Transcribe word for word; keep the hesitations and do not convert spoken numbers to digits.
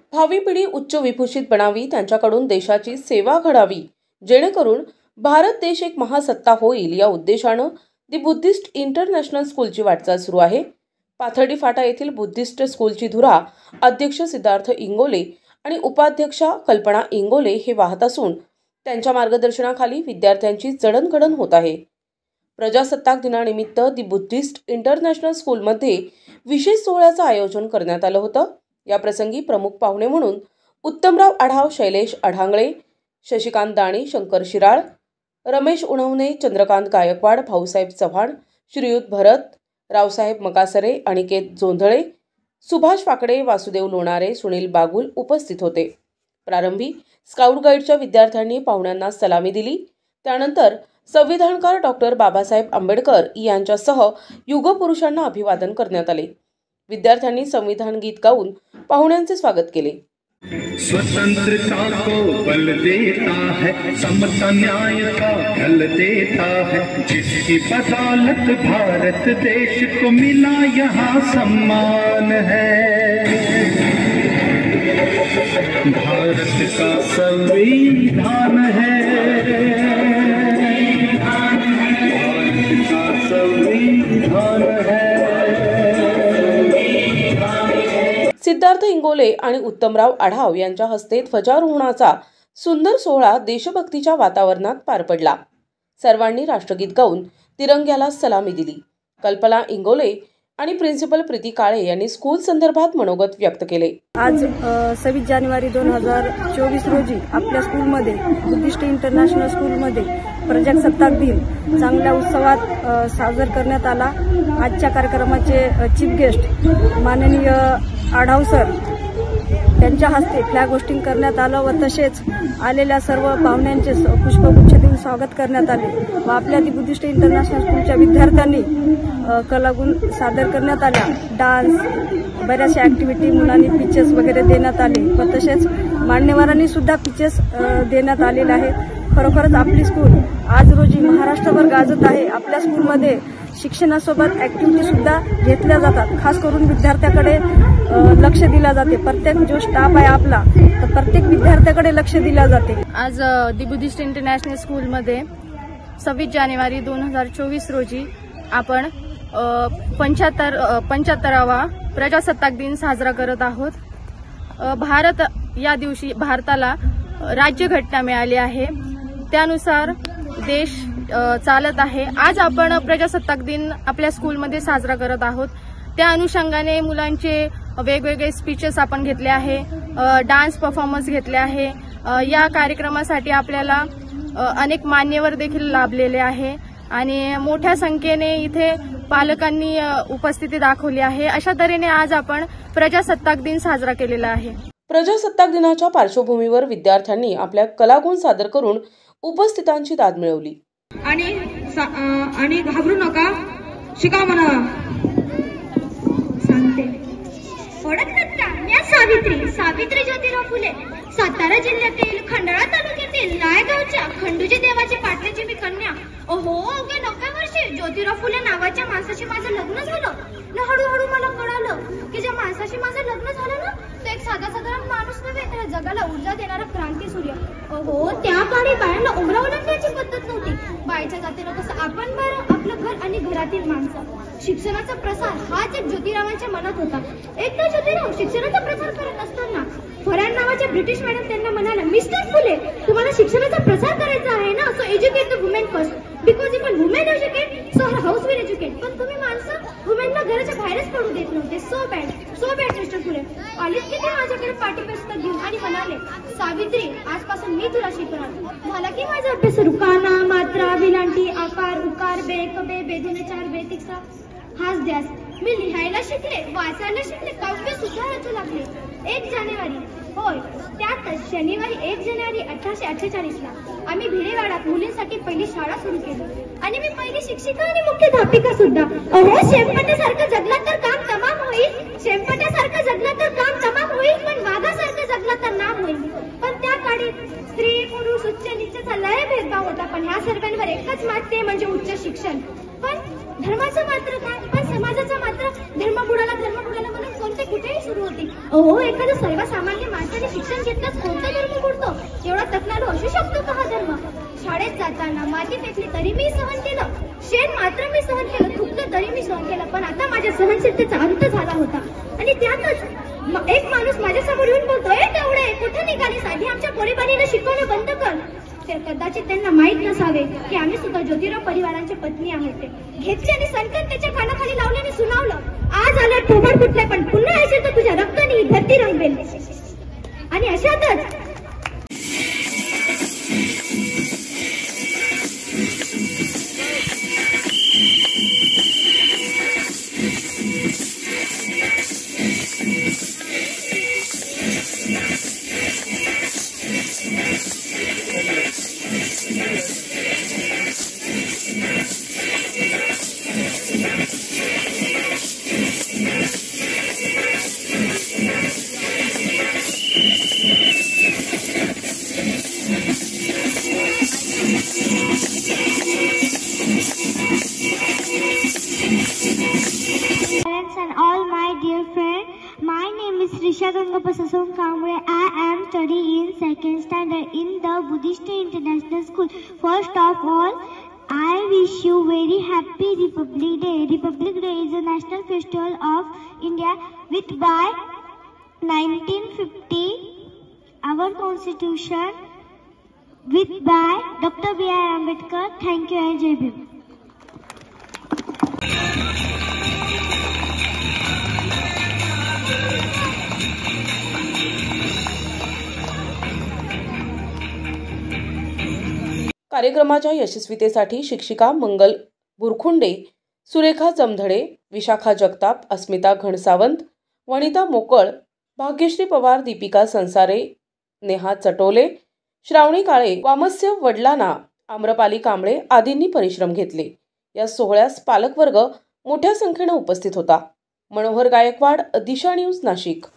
भावी पिढी उच्च विभूषित बनावी, त्यांच्याकडून देशाची सेवा घडावी, जेणेकरून भारत देश एक महासत्ता होईल या उद्देशानं दी बुद्धिस्ट इंटरनॅशनल स्कूलची वाटचाल सुरू आहे। पाथर्डी फाटा येथील बुद्धिस्ट स्कूलची धुरा अध्यक्ष सिद्धार्थ इंगोले आणि उपाध्यक्षा कल्पना इंगोले हे वाहत असून त्यांच्या मार्गदर्शनाखाली विद्यार्थ्यांची जडणघडण होत आहे। प्रजासत्ताक दिनानिमित्त दी बुद्धिस्ट इंटरनॅशनल स्कूलमध्ये विशेष सोहळ्याचं आयोजन करण्यात आलं होतं। या प्रसंगी प्रमुख पाहुणे म्हणून उत्तमराव आढाव, शैलेश अढांगळे, शशिकांत दाणी, शंकर शिराळ, रमेश उणवणे, चंद्रकांत गायकवाड, भाऊसाहेब चव्हाण, श्रीयुत भरत, रावसाहेब मकासरे, अनिकेत जोंधळे, सुभाष फाकडे, वासुदेव लोणारे, सुनील बागुल उपस्थित होते। प्रारंभी स्काउट गाईडच्या विद्यार्थ्यांनी पाहुण्यांना सलामी दिली। त्यानंतर संविधानकार डॉक्टर बाबासाहेब आंबेडकर यांच्यासह युगपुरुषांना अभिवादन करण्यात आले। विद्यार्थ्यांनी संविधान गीत गाऊन पाहुण्यांचे स्वागत केले। स्वतंत्रता को बल देता है, समता न्याय का ढल देता है, जिसकी बदौलत भारत देश को मिला यहाँ सम्मान है। भारत का संविधान है, भारत का संविधान है। सिद्धार्थ इंगोले आणि उत्तमराव आढाव यांच्या हस्ते ध्वजारोहणाचा सुंदर सोहळा देशभक्तीच्या वातावरणात पार पडला। सर्वांनी राष्ट्रगीत गाऊन तिरंग्याला सलामी दिली। कल्पना इंगोले आणि प्रिन्सिपल प्रीती काळे यांनी स्कूल संदर्भात मनोगत व्यक्त केले। आज सव्वीस जानेवारी दोन हजार चोवीस रोजी आपल्या स्कूलमध्ये बुद्धिस्ट इंटरनॅशनल स्कूलमध्ये प्रजासत्ताक दिन चांगल्या उत्सवात साजरा करण्यात आला। आजच्या कार्यक्रमाचे चीफ गेस्ट माननीय आढाव सर त्यांच्या हस्ते फ्लॅग होस्टिंग करण्यात आलं व तसेच आलेल्या सर्व पाहुण्यांचे पुष्पगुच्छ देऊन स्वागत करण्यात आले व आपल्या दी बुद्धिस्ट इंटरनॅशनल स्कूलच्या विद्यार्थ्यांनी कलागुण सादर करण्यात आल्या। डान्स, बऱ्याचशा ॲक्टिव्हिटी, मुलांनी पिचेस वगैरे देण्यात आले व तसेच मान्यवरांनी सुद्धा पिचेस देण्यात आलेले आहेत। खरोखरच आपली स्कूल आज रोजी महाराष्ट्रभर गाजत आहे। आपल्या स्कूलमध्ये शिक्षणासोबत ॲक्टिव्हिटी सुद्धा घेतल्या जातात। खास करून विद्यार्थ्याकडे लक्ष दिला जाते। प्रत्येक जो स्टाफ आहे आपला तर प्रत्येक विद्यार्थ्याकडे लक्ष दिला जाते। आज दी बुद्धिस्ट इंटरनॅशनल स्कूलमध्ये सव्वीस जानेवारी दोन हजार चोवीस रोजी आपण पंच्याहत्तर पंच्याहत्तरावा प्रजासत्ताक दिन साजरा करत आहोत। भारत या दिवशी भारताला राज्यघटना मिळाली आहे, त्यानुसार देश चालत आहे। आज आपण प्रजासत्ताक दिन आपल्या स्कूलमध्ये साजरा करत आहोत। त्या अनुषंगाने मुलांचे वेगवेगळे स्पीचेस आपण घेतले आहे, डान्स परफॉर्मन्स घेतले आहे। या कार्यक्रमासाठी आपल्याला अनेक मान्यवर देखील लाभलेले आहे आणि मोठ्या संख्येने इथे पालकांनी उपस्थिती दाखवली आहे। अशा तऱ्हेने आज आपण प्रजासत्ताक दिन साजरा केलेला आहे। प्रजासत्ताक दिनाच्या पार्श्वभूमीवर विद्यार्थ्यांनी आपल्या कलागुण सादर करून उपस्थितांची दाद मिळवली। आणि आणि घाबरू नका, शिका म्हणा। सांगते ओळखतात का, मी सावित्री सावित्री ज्योतिराव फुले, सातारा जिल्ह्यातील खंडाळा तालुक्यातील नायगावच्या खंडूजी देवाची पाटलाची मी कन्या। ओहो, अवघ्या नव्या वर्षी ज्योतिराव फुले नावाच्या माणसाशी माझं लग्न झालं ना। हळूहळू मला कळालं की ज्या माणसाशी माझं लग्न झालं ना तो एक साधा साधारण माणूस नव्हे, तर जगाला ऊर्जा देणारा क्रांती सूर्य। ओहो, त्या काळी बायांना उमरा ओलांडण्याची पद्धत नव्हती। बायच्या जातीला कसं आपण बरं आपलं घर आणि घरातील माणसं। शिक्षणाचा प्रसार हाच एक ज्योतिरावांच्या मनात होता। एकदा ज्योतिराव शिक्षणाचा प्रसार करत असताना फराड नावाच्या ब्रिटिश मॅडम त्यांना म्हणाला, मिस्टर फुले, तुम्हाला शिक्षणाचा प्रसार करायचा आहे ना, so educate the women first, because if women educate so her house will educate. पण तुम्ही माणसं वुमेनला घराच्या बाहेरच पडू देत नव्हते। So bad, so bad mister Phule. आलीच की ते माझ्याकडे पाठ्यपुस्तक घेऊन आणि म्हणाले, सावित्री, आजपासून मी तुला शिकवणार। झाला की माझा अभ्यास सुरू। काना, मात्रा, विलांटी, आकार, उकार, बे, कबे, बेधुने, चार, बेतिक्सा, हाच ध्यास। मी लिहायला शिकले, वाचायला शिकले, काव्य सुद्धा रचू लागले। एक जानेवारी होय, त्यातच शनिवारी एक जानेवारी अठराशे अठ्ठेचाळीस ला आम्ही भिडेवाड्यात मुलींसाठी पहिली शाळा सुरू केली आणि मी पहिली शिक्षिका आणि मुख्याध्यापिका सुद्धा। अहो, शेमपट्यासारखं जगला तर काम तमाम होईल, शेमपट्यासारखं जगला तर काम तमाम होईल, पण वाघासारखं जगला तर नाम होईल। पण त्या काळी स्त्री पुरुष उच्च नीचचा लय भेदभाव होता, पण ह्या सर्वांवर एकच मात, ते म्हणजे उच्च शिक्षण। पण धर्माचं मात्र काय, पण समाजाचं मात्र धर्म बुडाला धर्म बुडाला म्हणून कोणते कुठेही सुरू होती. अहो, एखादा सर्वसामान्य माणसाने शिक्षण घेतल्यास कोणता धर्म बुडतो? एवढा तकलाडू असू शकतो का हा धर्म? शाळेत जाताना माती फेकली तरी मी सहन केलं, शेण मात्र मी सहन केलं, थुकलं तरी मी सहन केलं. पण आता माझ्या सहनशीलतेचा अंत झाला होता. आणि त्यातच एक माणूस माझ्या समोर येऊन बोलतोय, तेवढे कुठे निघाली? आधी आमच्या पोरीबालीला शिकवणं बंद कर. तर कदाचित त्यांना माहीत नसावे की आम्ही सुद्धा ज्योतिराव परिवारांच्या पत्नी आहोत. घेतली आणि सनकन त्याच्या कानाखाली लावल्याने सुनावलं, आज आलं ठोबळ फुटले, पण पुन्हा येशील तर तुझ्या रक्ताने ही धरती रंगवेल. आणि अशातच and all my dear friends, my name is Risha Gangappa Sason Kamre. I am studying in second standard in the Buddhist International School. First of all, I wish you very happy Republic Day. Republic Day is a national festival of India with by nineteen fifty our constitution with by Doctor B R Ambedkar. Thank you and Jai Bhim. कार्यक्रमाच्या यशस्वीतेसाठी शिक्षिका मंगल बुरखुंडे, सुरेखा जमधडे, विशाखा जगताप, अस्मिता घनसावंत, वनिता मोकळ, भाग्यश्री पवार, दीपिका संसारे, नेहा चटोले, श्रावणी काळे, वामस्य वडलाना, आम्रपाली कांबळे आदींनी परिश्रम घेतले. या सोहळ्यास पालकवर्ग मोठ्या संख्येने उपस्थित होता. मनोहर गायकवाड, दिशा न्यूज, नाशिक.